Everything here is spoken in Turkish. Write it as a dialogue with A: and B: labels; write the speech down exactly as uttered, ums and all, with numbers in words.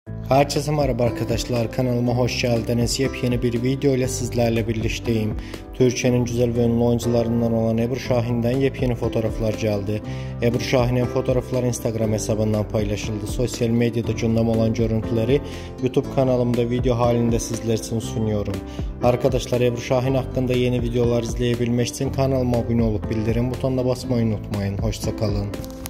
A: Herkese merhaba arkadaşlar, kanalıma hoş geldiniz. Yepyeni bir video ile sizlerle birlikteyim. Türkiye'nin güzel ve ünlü oyuncularından olan Ebru Şahin'den yepyeni fotoğraflar geldi. Ebru Şahin'in fotoğrafları Instagram hesabından paylaşıldı. Sosyal medyada gündem olan görüntüleri YouTube kanalımda video halinde sizler için sunuyorum. Arkadaşlar, Ebru Şahin hakkında yeni videolar izleyebilmek için kanalıma abone olup bildirim butonuna basmayı unutmayın. Hoşça kalın.